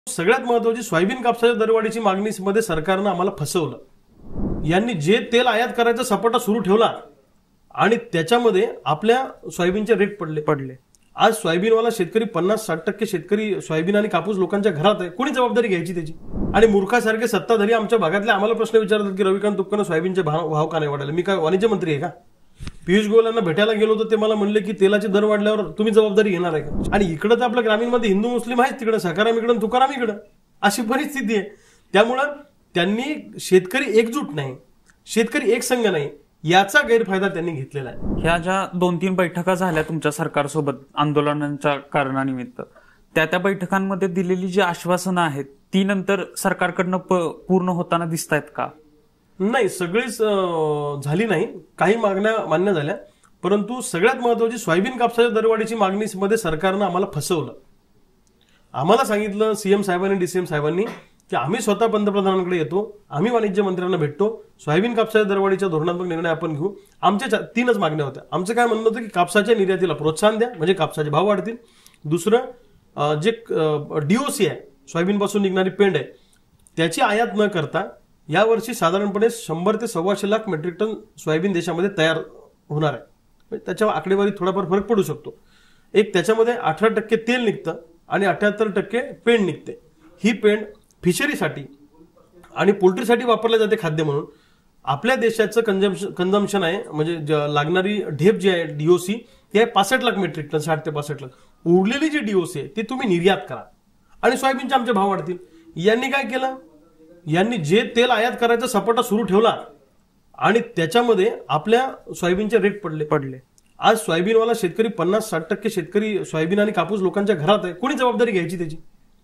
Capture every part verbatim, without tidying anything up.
सगळ्यात महत्त्वाची सोयाबीन कापसाच्या दरवाढीची मागणीमध्ये सरकारनं आम्हाला फसवलं। यांनी जे तेल आयात करायचा सपाटा सुरू ठेवला आणि त्याच्यामध्ये आपल्या सोयाबीनचे रेट पडले पडले आज सोयाबीनवाला शेतकरी पन्नास साठ टक्के शेतकरी सोयाबीन आणि कापूस लोकांच्या घरात आहे। कोणी जबाबदारी घ्यायची त्याची? आणि मूर्खासारखे सत्ताधारी आमच्या भागातले आम्हाला प्रश्न विचारतात की रविकांत तुपकरनं सोयाबीनचे भाव भाव का नाही वाढले? मी काय वाणिज्य मंत्री आहे का? पियुष गोयल यांना भेटायला गेलो तर ते मला म्हणले की तेलाचे दर वाढल्यावर तुम्ही जबाबदारी घेणार आहे का? आणि इकडे तर आपल्या ग्रामीणमध्ये हिंदू मुस्लिम आहेत, तिकडे सकाराम इकडे तुकाराम इकडे, अशी परिस्थिती आहे। त्यामुळे त्यांनी शेतकरी एकजूट नाही, शेतकरी एक संघ नाही, याचा गैरफायदा त्यांनी घेतलेला आहे। ह्या ज्या दोन तीन बैठका झाल्या तुमच्या सरकारसोबत आंदोलनांच्या कारणानिमित्त, त्या त्या बैठकांमध्ये दिलेली जी आश्वासनं आहेत ती नंतर सरकारकडनं पूर्ण होताना दिसत आहेत का? नाही, सगळीच झाली नाही, काही मागण्या मान्य झाल्या, परंतु सगळ्यात महत्त्वाची सोयाबीन कापसाच्या दरवाढीची मागणीमध्ये सरकारनं आम्हाला फसवलं। आम्हाला सांगितलं सीएम साहेबांनी डीसीएम साहेबांनी की आम्ही स्वतः पंतप्रधानांकडे येतो, आम्ही वाणिज्य मंत्र्यांना भेटतो, सोयाबीन कापसाच्या दरवाढीच्या धोरणात्मक निर्णय आपण घेऊ। आमच्या तीनच मागण्या होत्या। आमचं काय म्हणणं होतं की कापसाच्या निर्यातीला प्रोत्साहन द्या, म्हणजे कापसाचे भाव वाढतील। दुसरं, जे डीओसी आहे, सोयाबीनपासून निघणारी पेंड आहे, त्याची आयात न करता यावर्षी साधारणपणे शंभर ते सव्वाशे लाख मेट्रिक टन सोयाबीन देशामध्ये तयार होणार आहे। त्याच्या आकडेवारी थोडाफार फरक पडू शकतो। एक त्याच्यामध्ये अठरा टक्के तेल निघतं आणि अठ्याहत्तर टक्के पेंड निघते। ही पेंड फिशरीसाठी आणि पोल्ट्रीसाठी वापरले जाते खाद्य म्हणून। आपल्या देशाचं कंझम्पशन कंझम्पशन आहे, म्हणजे लागणारी ढेप जी आहे डीओसी ती आहे पासष्ट लाख मेट्रिक टन, साठ ते पासष्ट लाख। उरलेली जी डीओसी आहे ती तुम्ही निर्यात करा आणि सोयाबीनचे आमचे भाव वाढतील। यांनी काय केलं? यांनी जे तेल आयात करायचा सपाटा सुरू ठेवला आणि त्याच्यामध्ये आपल्या सोयाबीनचे रेट पडले पडले आज सोयाबीनवाला शेतकरी पन्नास साठ टक्के शेतकरी सोयाबीन आणि कापूस लोकांच्या घरात आहे। कोणी जबाबदारी घ्यायची त्याची?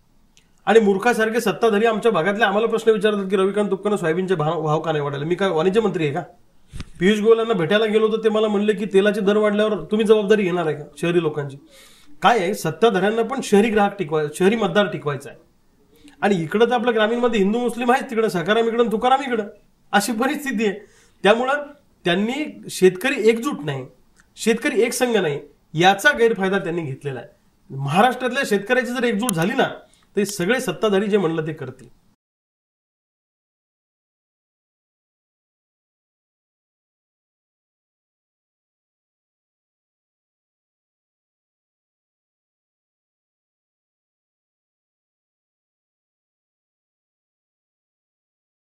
आणि मूर्खासारखे सत्ताधारी आमच्या भागातले आम्हाला प्रश्न विचारतात की रविकांत तुपकरनं सोयाबीनचे भाव भाव का नाही वाढले? मी काय वाणिज्य मंत्री आहे का? पियुष गोयल यांना भेटायला गेलो तर ते मला म्हणले की तेलाचे दर वाढल्यावर तुम्ही जबाबदारी घेणार आहे का शहरी लोकांची? काय आहे, सत्ताधाऱ्यांना पण शहरी ग्राहक टिकवाय शहरी मतदार टिकवायचा आहे। आणि इकडे तर आपल्या ग्रामीणमध्ये हिंदू मुस्लिम आहेत, तिकडे सकाराम इकडे तुकाराम इकडे, अशी परिस्थिती आहे। त्यामुळे त्यांनी शेतकरी एकजूट नाही, शेतकरी एक संघ नाही, याचा गैरफायदा त्यांनी घेतलेला आहे। महाराष्ट्रातल्या शेतकऱ्याची जर एकजूट झाली ना तर सगळे सत्ताधारी जे म्हणलं ते करतील।